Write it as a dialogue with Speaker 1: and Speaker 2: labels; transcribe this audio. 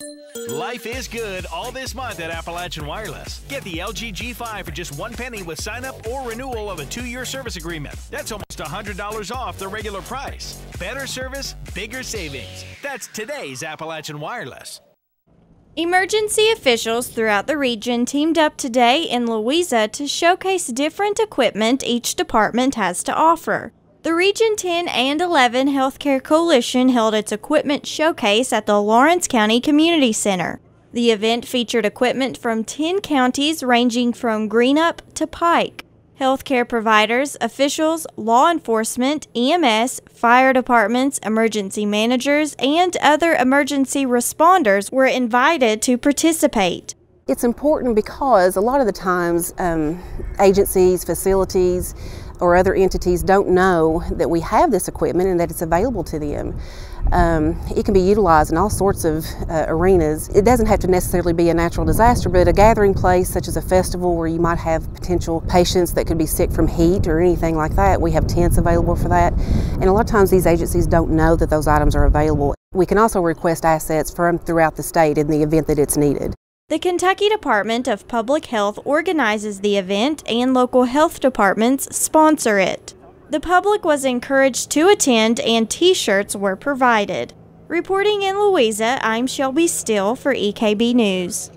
Speaker 1: Life is good all this month at Appalachian Wireless. Get the LG G5 for just 1 penny with sign up or renewal of a 2-year service agreement. That's almost $100 off the regular price. Better service, bigger savings. That's today's Appalachian Wireless.
Speaker 2: Emergency officials throughout the region teamed up today in Louisa to showcase different equipment each department has to offer. The Region 10 and 11 Healthcare Coalition held its equipment showcase at the Lawrence County Community Center. The event featured equipment from 10 counties ranging from Greenup to Pike. Healthcare providers, officials, law enforcement, EMS, fire departments, emergency managers, and other emergency responders were invited to participate.
Speaker 3: It's important because a lot of the times agencies, facilities, or other entities don't know that we have this equipment and that it's available to them. It can be utilized in all sorts of arenas. It doesn't have to necessarily be a natural disaster, but a gathering place such as a festival where you might have potential patients that could be sick from heat or anything like that. We have tents available for that. And a lot of times these agencies don't know that those items are available. We can also request assets from throughout the state in the event that it's needed.
Speaker 2: The Kentucky Department of Public Health organizes the event and local health departments sponsor it. The public was encouraged to attend and T-shirts were provided. Reporting in Louisa, I'm Shelby Still for EKB News.